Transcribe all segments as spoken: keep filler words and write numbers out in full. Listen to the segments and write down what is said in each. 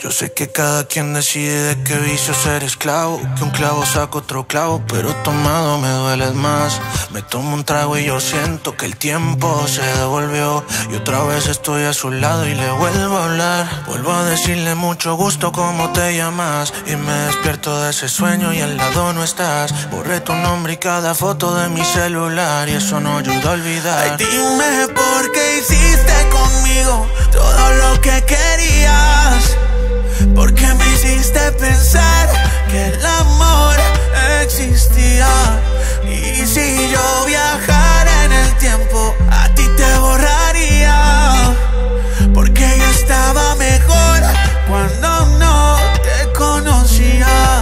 Yo sé que cada quien decide de qué vicio ser esclavo, que un clavo saca otro clavo, pero tomado me duele más. Me tomo un trago y yo siento que el tiempo se devolvió, y otra vez estoy a su lado y le vuelvo a hablar. Vuelvo a decirle mucho gusto, ¿cómo te llamas? Y me despierto de ese sueño y al lado no estás. Borré tu nombre y cada foto de mi celular, y eso no ayuda a olvidar. Ay, dime por qué hiciste conmigo todo lo que querías. ¿Por qué me hiciste pensar que el amor existía? Y si yo viajara en el tiempo, a ti te borraría, porque yo estaba mejor cuando no te conocía.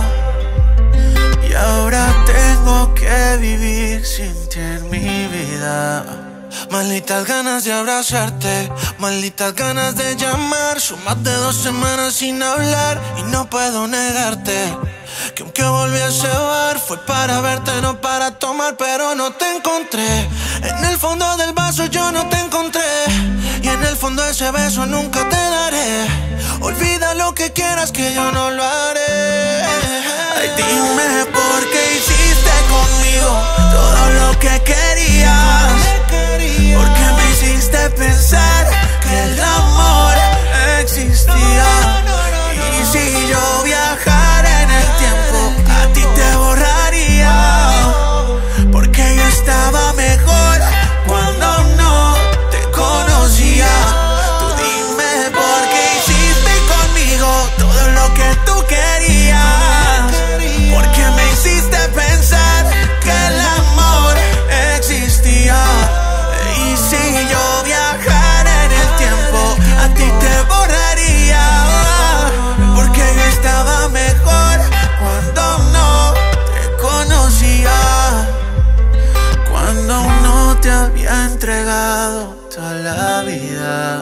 Y ahora tengo que vivir sin ti en mi vida. Malditas ganas de abrazarte, malditas ganas de llamar. Son más de dos semanas sin hablar y no puedo negarte que aunque volví a ese bar fue para verte, no para tomar, pero no te encontré. En el fondo del vaso yo no te encontré, y en el fondo de ese beso nunca te daré. Olvida lo que quieras que yo no lo haré. Ay, dime por qué hiciste conmigo todo lo que querías. ¿Por qué me hiciste pensar que el amor existía? Y si yo viajara en el tiempo, a ti te borraría, porque yo estaba mejor cuando no te conocía. Tú dime por qué hiciste conmigo todo lo que tú querías. ¿Por qué me hiciste pensar que el amor existía? Y si yo viajara en el tiempo, a ti te borraría, porque yo estaba mejor cuando no te conocía, cuando no te había entregado toda la vida.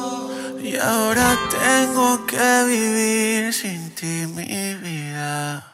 Y ahora tengo que vivir sin ti mi vida.